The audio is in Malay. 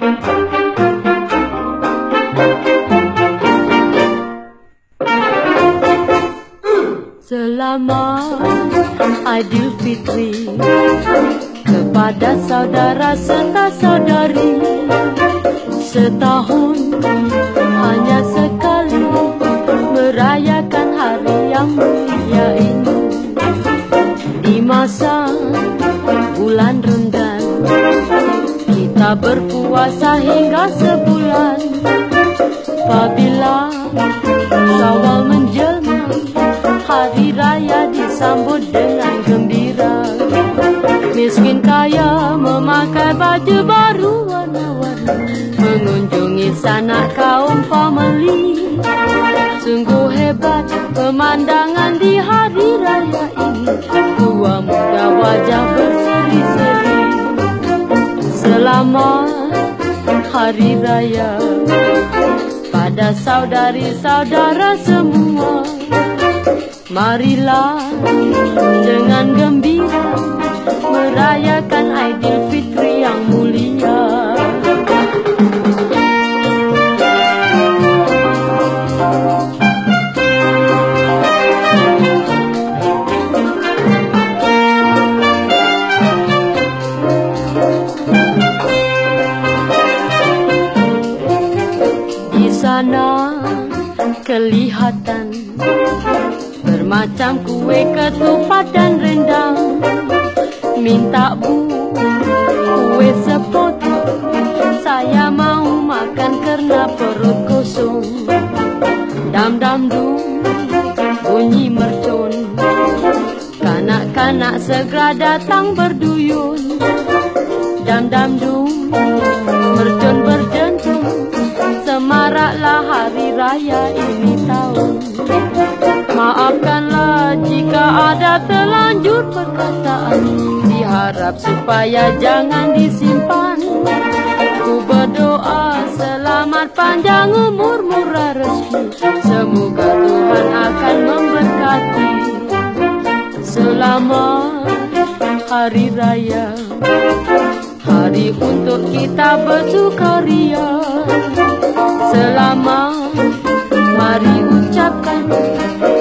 Selamat Aidilfitri kepada saudara serta saudari. Setahun hanya sekali merayakan hari yang mulia ini. Di masa bulan Ramadan kita berpuasa hingga sebulan. Apabila Syawal menjelma, hari raya disambut dengan gembira. Miskin kaya memakai baju baru warna-warni, mengunjungi sanak kaum famili. Sungguh hebat pemandangan di hari raya ini, tua muda wajah berseri-seri. Selamat hari raya pada saudari-saudara semua. Marilah dengan gembira merayakan Aidilfitri yang mulia. Di sana kelihatan bermacam kue, ketupat dan rendang. Minta bu kue sepotong, saya mau makan karena perut kosong. Dam-dam-dum bunyi mercon, kanak-kanak segera datang berduyun. Dam-dam-dum mercon berdentum, semaraklah hari raya ini tahun. Maafkanlah jika ada terlanjur perkataan, diharap supaya jangan disimpan. Ku berdoa selamat panjang umur, murah rezeki, semoga Tuhan akan memberkati. Selamat hari raya, hari untuk kita bersukaria. Selamat, mari ucapkan